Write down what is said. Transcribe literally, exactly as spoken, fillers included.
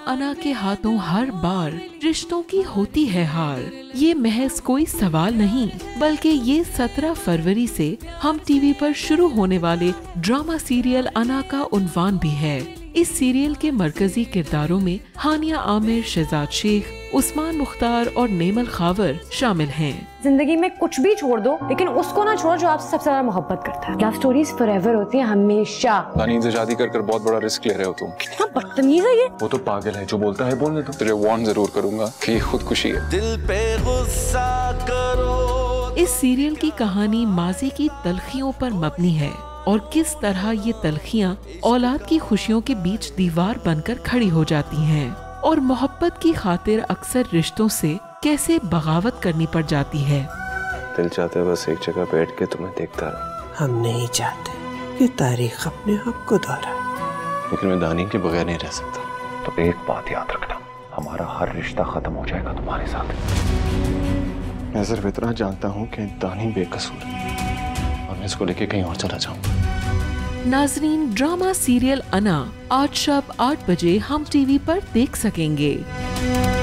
अना के हाथों हर बार रिश्तों की होती है हार। ये महज कोई सवाल नहीं, बल्कि ये सत्रह फरवरी से हम टीवी पर शुरू होने वाले ड्रामा सीरियल अना का उन्वान भी है। इस सीरियल के मरकजी किरदारों में हानिया आमिर, शहजाद शेख, उस्मान मुख्तार और नेमल खावर शामिल हैं। जिंदगी में कुछ भी छोड़ दो, लेकिन उसको ना छोड़ो जो आपसे सबसे ज्यादा मोहब्बत करता है। लव स्टोरीज फॉरएवर होती हैं हमेशा। दानीन से शादी कर कर बहुत बड़ा रिस्क ले रहे हो तुम। कितना बदतमीज है ये। वो तो पागल है, जो बोलता है बोलने दो। तुझे वार्न जरूर करूंगा कि खुदकुशी है। दिल पे गुस्सा करो। इस सीरियल की कहानी माजी की तलखियों पर मबनी है और किस तरह ये तलखियाँ औलाद की खुशियों के बीच दीवार बनकर खड़ी हो जाती हैं और मोहब्बत की खातिर अक्सर रिश्तों से कैसे बगावत करनी पड़ जाती है। दिल चाहता है बस एक जगह बैठ के तुम्हें देखता रहो। हम नहीं चाहते कि तारीख अपने आप को दोहराए, लेकिन मैं दानी के बगैर नहीं रह सकता। तो एक बात याद रखना, हमारा हर रिश्ता खत्म हो जाएगा तुम्हारे साथ। मैं सिर्फ इतना जानता हूँ कि दानी बेकसूर है और मैं इसको लेके कहीं और चला जाऊँ। नाजरीन, ड्रामा सीरियल अना आज शाम आठ बजे हम टीवी पर देख सकेंगे।